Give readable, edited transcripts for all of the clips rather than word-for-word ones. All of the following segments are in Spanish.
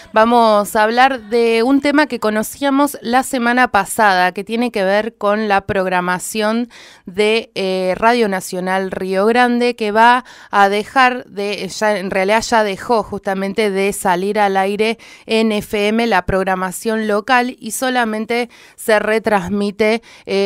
Vamos a hablar de un tema que conocíamos la semana pasada, que tiene que ver con la programación de Radio Nacional Río Grande, que va a dejar en realidad ya dejó justamente de salir al aire en FM la programación local y solamente se retransmiten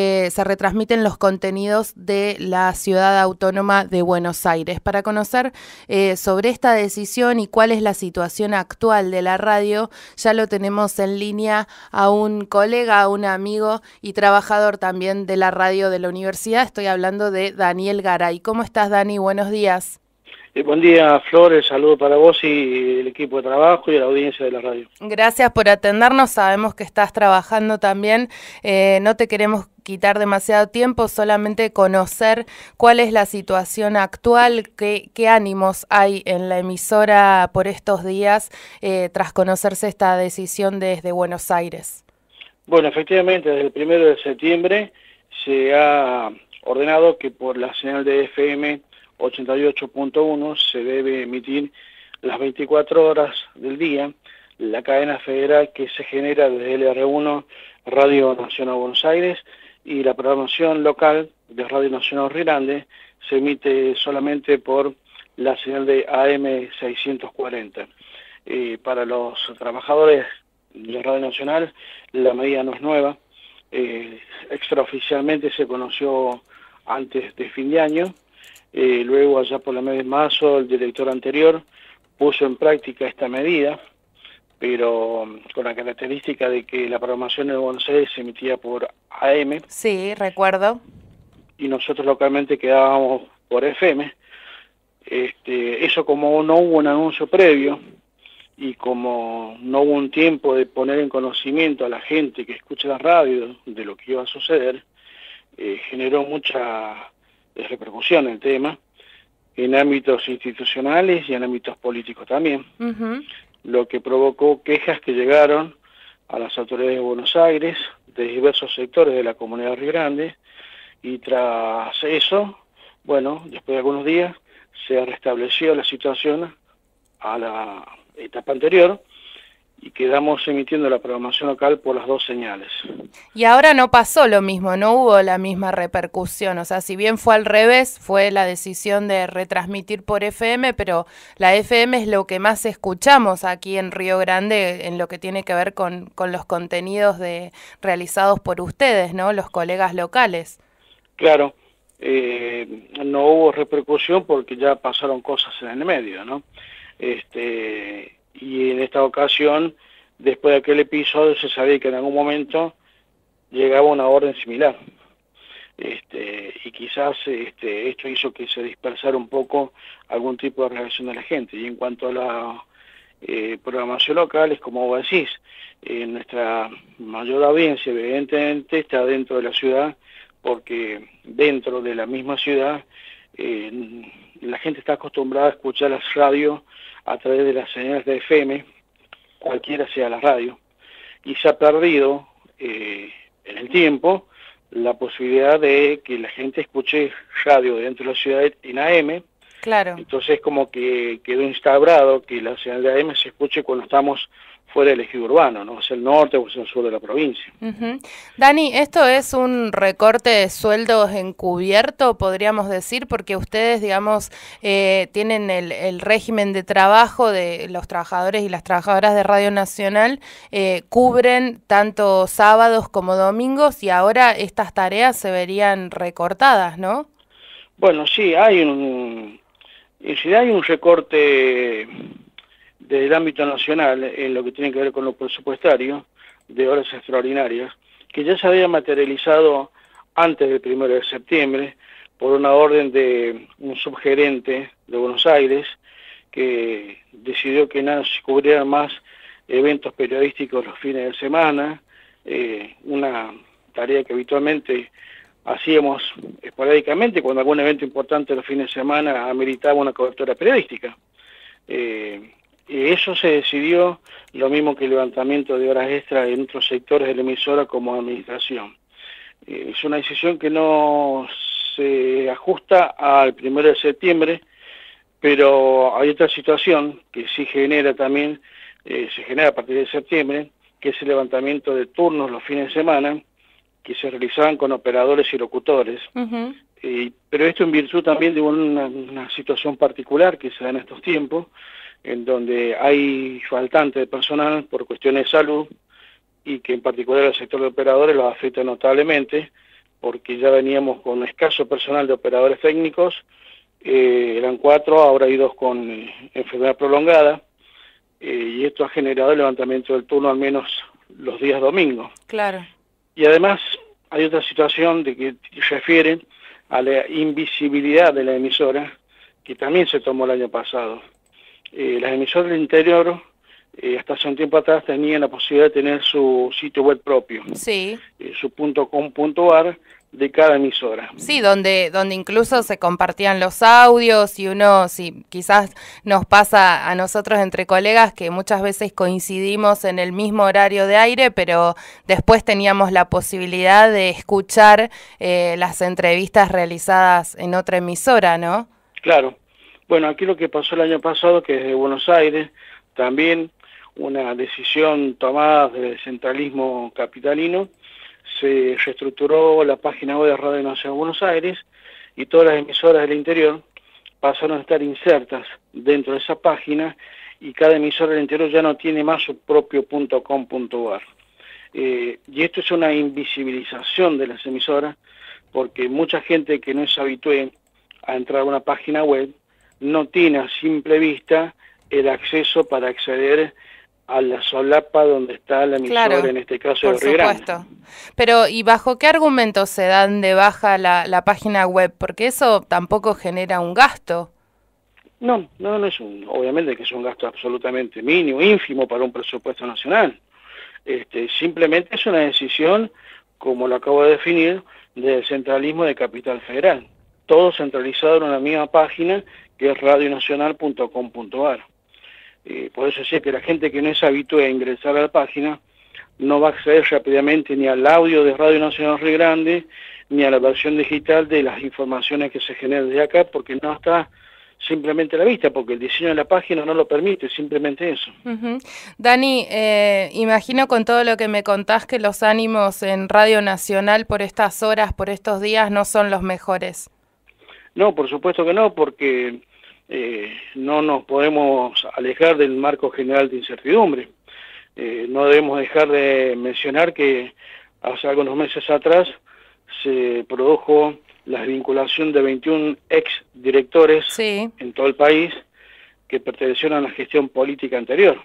los contenidos de la Ciudad Autónoma de Buenos Aires. Para conocer sobre esta decisión y cuál es la situación actual de la radio, ya lo tenemos en línea a un colega, a un amigo y trabajador también de la radio de la universidad. Estoy hablando de Daniel Garay. ¿Cómo estás, Dani? Buenos días. Buen día, Flores, saludo para vos y el equipo de trabajo y a la audiencia de la radio. Gracias por atendernos, sabemos que estás trabajando también, no te queremos quitar demasiado tiempo, solamente conocer cuál es la situación actual, qué ánimos hay en la emisora por estos días tras conocerse esta decisión desde Buenos Aires. Bueno, efectivamente, desde el 1 de septiembre se ha ordenado que por la señal de FM 88.1 se debe emitir las 24 horas del día la cadena federal que se genera desde el R1 Radio Nacional Buenos Aires, y la programación local de Radio Nacional Río Grande se emite solamente por la señal de AM 640. Para los trabajadores de Radio Nacional la medida no es nueva, extraoficialmente se conoció antes de fin de año. Luego, allá por el mes de marzo, el director anterior puso en práctica esta medida, pero con la característica de que la programación de Buenos Aires se emitía por AM. Sí, recuerdo. Y nosotros localmente quedábamos por FM. Eso, como no hubo un anuncio previo y como no hubo un tiempo de poner en conocimiento a la gente que escucha la radio de lo que iba a suceder, generó mucha repercusión el tema en ámbitos institucionales y en ámbitos políticos también, lo que provocó quejas que llegaron a las autoridades de Buenos Aires de diversos sectores de la comunidad Río Grande, y tras eso, bueno, después de algunos días se restableció la situación a la etapa anterior y quedamos emitiendo la programación local por las dos señales. Y ahora no pasó lo mismo, no hubo la misma repercusión, o sea, si bien fue al revés, fue la decisión de retransmitir por FM, pero la FM es lo que más escuchamos aquí en Río Grande en lo que tiene que ver con los contenidos realizados por ustedes, ¿no? Los colegas locales. Claro, no hubo repercusión porque ya pasaron cosas en el medio, ¿no? Y en esta ocasión, después de aquel episodio, se sabía que en algún momento llegaba una orden similar. Y quizás esto hizo que se dispersara un poco algún tipo de reacción de la gente. Y en cuanto a la programación local, es como vos decís, nuestra mayor audiencia evidentemente está dentro de la ciudad, porque dentro de la misma ciudad la gente está acostumbrada a escuchar las radios a través de las señales de FM, cualquiera sea la radio, y se ha perdido en el tiempo la posibilidad de que la gente escuche radio dentro de la ciudad en AM. Claro. Entonces, como que quedó instaurado que la señal de AM se escuche cuando estamos fuera del ejido urbano, ¿no? Hacia el norte o hacia el sur de la provincia. Dani, ¿esto es un recorte de sueldos encubierto, podríamos decir? Porque ustedes, digamos, tienen el régimen de trabajo de los trabajadores y las trabajadoras de Radio Nacional, cubren tanto sábados como domingos y ahora estas tareas se verían recortadas, ¿no? Bueno, sí, en realidad hay un recorte desde el ámbito nacional en lo que tiene que ver con lo presupuestario de horas extraordinarias, que ya se había materializado antes del 1 de septiembre por una orden de un subgerente de Buenos Aires que decidió que no se cubrieran más eventos periodísticos los fines de semana, una tarea que habitualmente hacíamos esporádicamente cuando algún evento importante los fines de semana ameritaba una cobertura periodística. Eso se decidió, lo mismo que el levantamiento de horas extras en otros sectores de la emisora como administración. Es una decisión que no se ajusta al 1 de septiembre, pero hay otra situación que sí genera también se genera a partir de septiembre, que es el levantamiento de turnos los fines de semana, que se realizaban con operadores y locutores. Pero esto en virtud también de una situación particular que se da en estos tiempos, en donde hay faltante de personal por cuestiones de salud, y que en particular el sector de operadores los afecta notablemente, porque ya veníamos con escaso personal de operadores técnicos, eran 4, ahora hay 2 con enfermedad prolongada, y esto ha generado el levantamiento del turno al menos los días domingos. Claro. Y además hay otra situación de que refiere a la invisibilidad de la emisora, que también se tomó el año pasado. Las emisoras del interior, hasta hace un tiempo atrás, tenían la posibilidad de tener su sitio web propio, sí, su .com.ar de cada emisora. Sí, donde incluso se compartían los audios y uno, sí, quizás nos pasa a nosotros entre colegas que muchas veces coincidimos en el mismo horario de aire, pero después teníamos la posibilidad de escuchar las entrevistas realizadas en otra emisora, ¿no? Claro. Bueno, aquí lo que pasó el año pasado, que desde Buenos Aires, también una decisión tomada del centralismo capitalino, se reestructuró la página web de Radio Nacional de Buenos Aires y todas las emisoras del interior pasaron a estar insertas dentro de esa página, y cada emisora del interior ya no tiene más su propio .com.ar. Y esto es una invisibilización de las emisoras, porque mucha gente que no es habitué a entrar a una página web no tiene a simple vista el acceso para acceder a la solapa donde está la emisora, claro, en este caso de Río Grande. Por supuesto. Pero, ¿y bajo qué argumentos se dan de baja la página web? Porque eso tampoco genera un gasto. No es obviamente que es un gasto absolutamente mínimo, ínfimo para un presupuesto nacional. Simplemente es una decisión, como lo acabo de definir, del centralismo de Capital Federal. Todo centralizado en una misma página, que es radionacional.com.ar. Por eso sé que la gente que no es habitué a ingresar a la página no va a acceder rápidamente ni al audio de Radio Nacional Río Grande, ni a la versión digital de las informaciones que se generan desde acá, porque no está simplemente a la vista, porque el diseño de la página no lo permite, simplemente eso. Dani, imagino con todo lo que me contás que los ánimos en Radio Nacional por estas horas, por estos días, no son los mejores. No, por supuesto que no, porque no nos podemos alejar del marco general de incertidumbre. No debemos dejar de mencionar que hace algunos meses atrás se produjo la vinculación de 21 exdirectores, sí, en todo el país que pertenecieron a la gestión política anterior.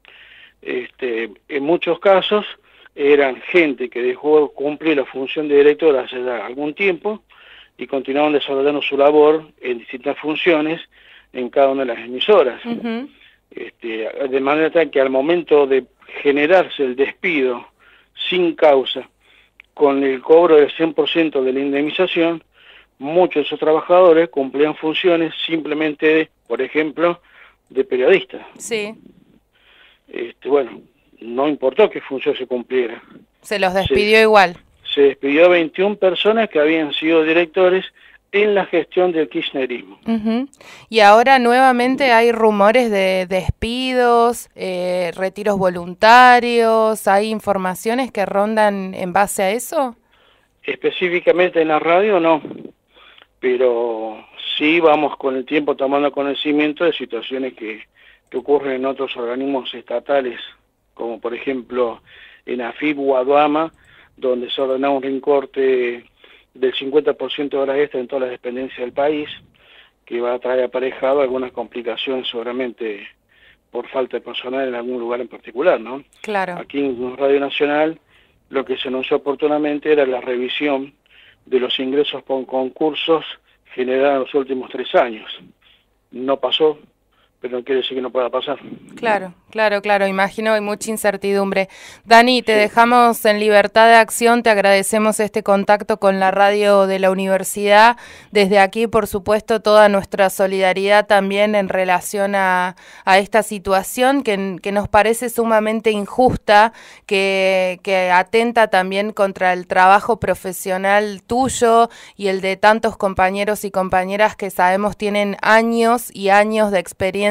En muchos casos eran gente que dejó cumplir la función de director hace ya algún tiempo y continuaron desarrollando su labor en distintas funciones en cada una de las emisoras. De manera tal que al momento de generarse el despido sin causa, con el cobro del 100% de la indemnización, muchos de esos trabajadores cumplían funciones simplemente, por ejemplo, de periodistas. Sí. Bueno, no importó qué función se cumpliera. Se los despidió igual. Se despidió a 21 personas que habían sido directores en la gestión del kirchnerismo. Y ahora nuevamente hay rumores de despidos, retiros voluntarios, ¿hay informaciones que rondan en base a eso? Específicamente en la radio no, pero sí vamos con el tiempo tomando conocimiento de situaciones que ocurren en otros organismos estatales, como por ejemplo en AFIP o Aduama, donde se ordenó un recorte del 50% de horas extra en todas las dependencias del país, que va a traer aparejado algunas complicaciones seguramente por falta de personal en algún lugar en particular, ¿no? Claro. Aquí en Radio Nacional lo que se anunció oportunamente era la revisión de los ingresos por concursos generados en los últimos 3 años. No pasó, pero no quiere decir que no pueda pasar. Claro, imagino hay mucha incertidumbre. Dani, te dejamos en libertad de acción, te agradecemos este contacto con la radio de la universidad. Desde aquí, por supuesto, toda nuestra solidaridad también en relación a esta situación que nos parece sumamente injusta, que atenta también contra el trabajo profesional tuyo y el de tantos compañeros y compañeras que sabemos tienen años y años de experiencia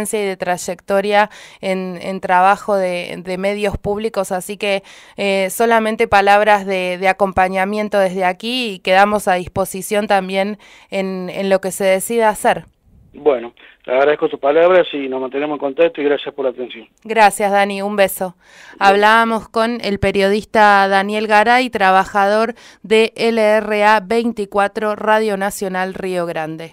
experiencia y de trayectoria en trabajo de medios públicos, así que solamente palabras de acompañamiento desde aquí y quedamos a disposición también en lo que se decida hacer. Bueno, le agradezco tus palabras y nos mantenemos en contacto y gracias por la atención. Gracias, Dani, un beso. Hablábamos con el periodista Daniel Garay, trabajador de LRA 24 Radio Nacional Río Grande.